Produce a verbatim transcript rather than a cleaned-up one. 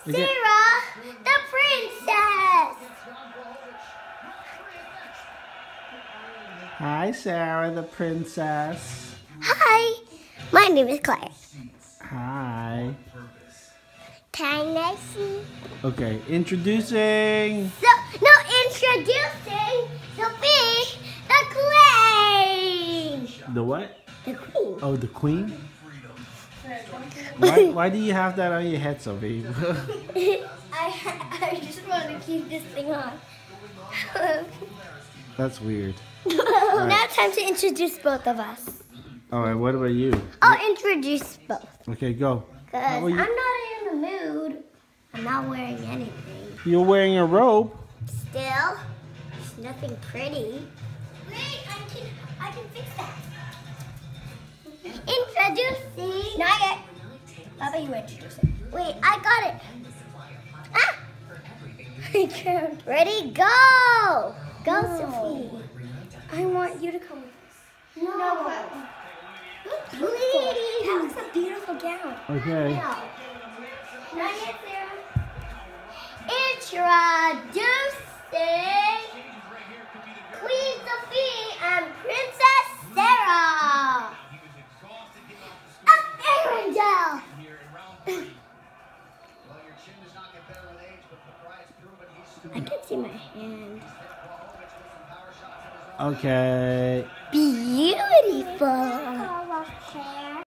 Sarah, the princess. Hi, Sarah, the princess. Hi, my name is Claire. Hi. Can I see? Okay, introducing. So, no, introducing Sophie, the queen. The what? The queen. Oh, the queen? Why, why do you have that on your head, Sophie? I, I just want to keep this thing on. That's weird. Now it's time to introduce both of us. Alright, what about you? I'll introduce both. Okay, go. Because How I'm about not you? in the mood. I'm not wearing anything. You're wearing a robe. Still, it's nothing pretty. Wait, I can, I can fix that. Introducing. Not yet. How about you introduce it? Wait, I got it. Ah! I can't. Ready, go! Go, no. Sophie. I want you to come with us. No. no. Please. That was a beautiful gown. Okay. No. Not yet, Sarah. Introducing Queen Sophie and Princess Sarah. Of Arendelle. I can see my hand. Okay. Beautiful.